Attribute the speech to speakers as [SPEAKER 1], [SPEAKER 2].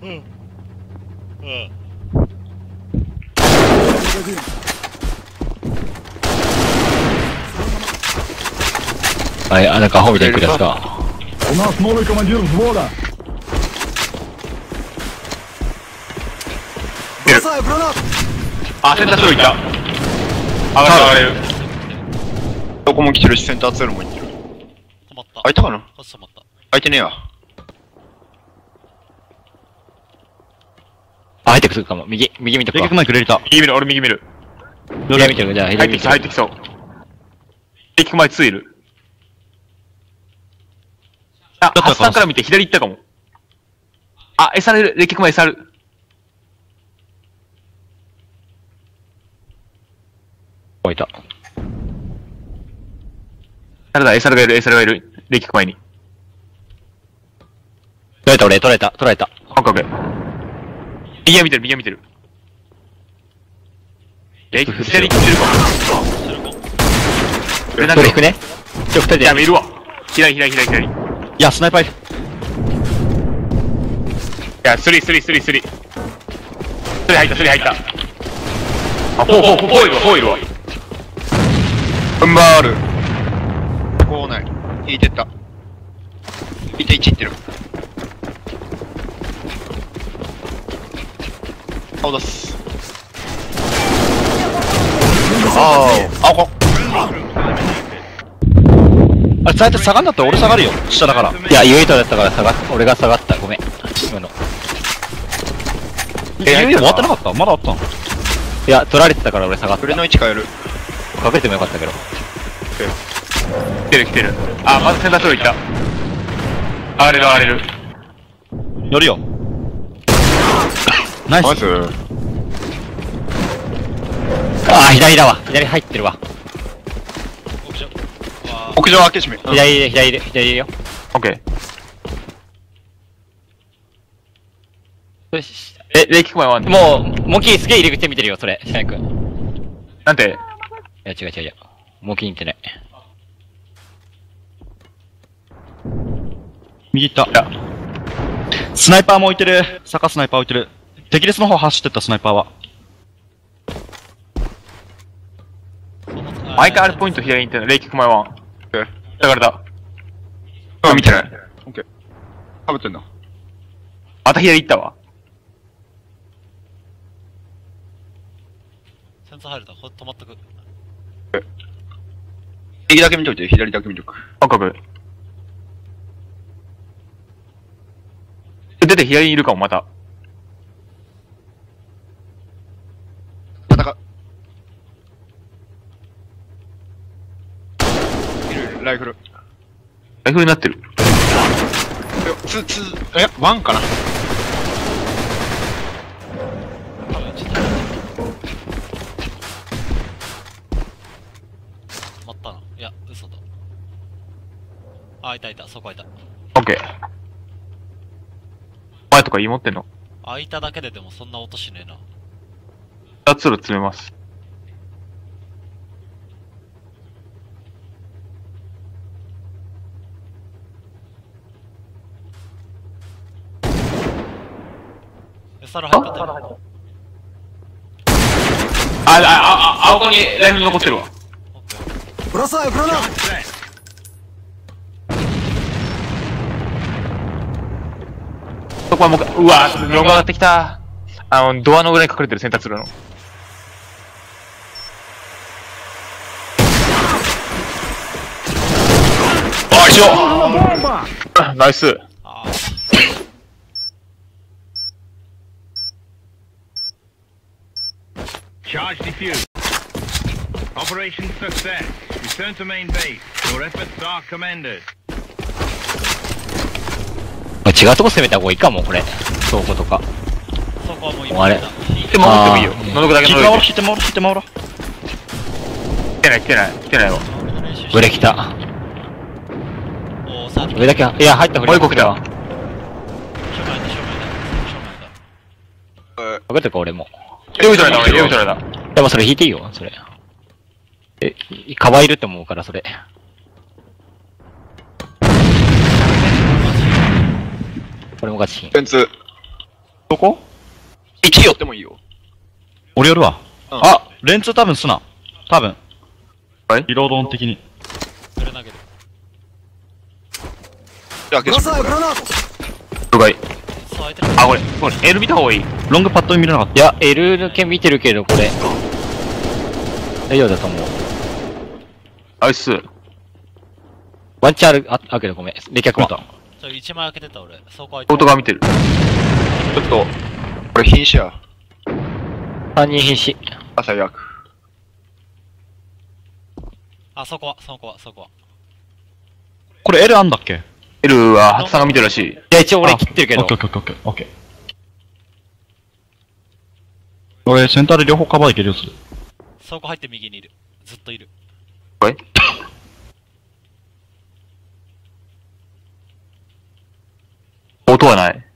[SPEAKER 1] うん。
[SPEAKER 2] はい、なんかアホみたいに来るやつか。
[SPEAKER 3] У нас новый командир взвода.
[SPEAKER 1] Бросаю гранату!
[SPEAKER 4] あ、センター通路行った。上がれる。どこも来てるし、センター通路も行ってる。
[SPEAKER 5] 止まった。
[SPEAKER 4] 開いたかな？
[SPEAKER 5] 止まった。
[SPEAKER 4] 開いてねえや。
[SPEAKER 2] あ、入ってくるかも。右見てくか。
[SPEAKER 6] 前くれるた。
[SPEAKER 4] 右見る、俺右見る。
[SPEAKER 2] 左見てる、じゃあ
[SPEAKER 4] 入ってき
[SPEAKER 2] 左見てる。
[SPEAKER 4] そう、入ってきそう。レキク前2いる。あ、ハッサンから見て左行ったかも。あ、SR、レキク前 SR。
[SPEAKER 2] 置いた。
[SPEAKER 4] 誰だ、SR がいる、SR がいる。レキク前に。
[SPEAKER 2] 取られた。
[SPEAKER 4] オッケーオッケー。右は見てる、右は見てる。レキク左行ってるかも。
[SPEAKER 2] どれ引くね。ちょ、二人で。
[SPEAKER 4] いや、いるわ。左。い
[SPEAKER 6] や、スナイパーいる。
[SPEAKER 4] や、スリー入った。あ、フォーいるわ。バール。こうない。引いてった。引いて1いってる。顔出す。こ
[SPEAKER 6] あれ、伝えて下がんだったら俺下がるよ。下だから。
[SPEAKER 2] いや、ユイトだったから俺が下がった。ごめん。今の。
[SPEAKER 6] 終わってなかった？まだあったん？
[SPEAKER 2] いや、取られてたから俺下がった。
[SPEAKER 4] フレの位置変える。
[SPEAKER 2] 隠れてもよかったけど。
[SPEAKER 4] 来てる。あ、まずセンター通路行った。上がれる。
[SPEAKER 6] 乗るよ。ナイス。
[SPEAKER 2] あー、左だわ。左入ってるわ。
[SPEAKER 4] 屋上開け閉め。
[SPEAKER 2] 左いるよ。
[SPEAKER 4] オッケー。
[SPEAKER 2] よし。
[SPEAKER 4] レキク前は
[SPEAKER 2] もう、モキすげえ入り口見てるよ、それ。シャイ君。
[SPEAKER 4] なんて？
[SPEAKER 2] いや、違う。モキ見てない。
[SPEAKER 6] 右行った。スナイパーも置いてる。坂スナイパー置いてる。敵列の方走ってったスナイパーは。
[SPEAKER 4] 毎回あるポイント左に行ってんの、レイキック前は。だからだ。見てない。オッケー。かぶってんの。また左行ったわ。
[SPEAKER 5] センサー入ると止まっとく。
[SPEAKER 4] 右だけ見といて、左だけ見とく。赤く。出て左にいるかも、また。ライフルになってる。ワンかな。
[SPEAKER 5] 止まったな。いや、嘘だ。あ、いた、そこいた。
[SPEAKER 4] オッケー。前とか持ってんの？
[SPEAKER 5] 開いただけででもそんな音しねえな。
[SPEAKER 4] 2つ詰めます。
[SPEAKER 5] SR 入った。
[SPEAKER 4] 青子にライフル残ってるわ。
[SPEAKER 1] Бросаю гранату!
[SPEAKER 4] そこはもう、うわぁ、ロング上がってきた。ドアの裏に隠れてるセンター通路の。あ、一緒ナイス。
[SPEAKER 7] Charge defused. Operation success. Return to main base. Your efforts are commended.
[SPEAKER 2] 違うとこ攻めた方がいいかも、これ。倉庫とか。
[SPEAKER 5] そこはもう今
[SPEAKER 2] あれ。
[SPEAKER 4] 引いてもらってもいいよ。覗くだけ覗いて。
[SPEAKER 6] 引いてもらおう。
[SPEAKER 4] 来てないわ。
[SPEAKER 2] 上来た。上だけ、いや、入ったふり。
[SPEAKER 4] もう一個来た。
[SPEAKER 5] 正面だ。
[SPEAKER 2] かけてか、俺も。
[SPEAKER 4] よいしょだ。
[SPEAKER 2] でもそれ引いていいよ、それ。カバいるって思うから、それ。これもガチ。
[SPEAKER 4] フェンツ。
[SPEAKER 6] どこ
[SPEAKER 4] 1寄ってもいいよ。
[SPEAKER 6] 俺よるわ。
[SPEAKER 4] うん
[SPEAKER 6] あ、レンツ多分すな。多分。
[SPEAKER 4] はい
[SPEAKER 6] リロード音的に。
[SPEAKER 5] それ投げる。
[SPEAKER 1] Бросаю гранату!
[SPEAKER 4] 了解。
[SPEAKER 5] そう、相手の。
[SPEAKER 4] あ、これ、L 見た方がいい。
[SPEAKER 6] ロングパッド見れなかった。
[SPEAKER 2] いや、L 抜け見てるけど、これ。大丈夫だと思う。
[SPEAKER 4] ナイス。
[SPEAKER 2] ワンチャンあるけどごめん。冷却は。
[SPEAKER 5] 1枚開けてた俺。そこ開いて
[SPEAKER 4] ポート側見てる。ちょっと、これ瀕死や。
[SPEAKER 2] 3人瀕死。
[SPEAKER 4] あ、最悪。
[SPEAKER 5] あ、そこは。
[SPEAKER 6] これ L あんだっけ？
[SPEAKER 4] L は、ハツさんが見てるらしい。
[SPEAKER 2] いや、一応俺切ってるけど
[SPEAKER 6] オッ。ケーオッケーオッケーオッケー。俺、センターで両方カバーいけるよ、する。
[SPEAKER 5] そこ入って右にいる。ずっといる。
[SPEAKER 4] これ音はない。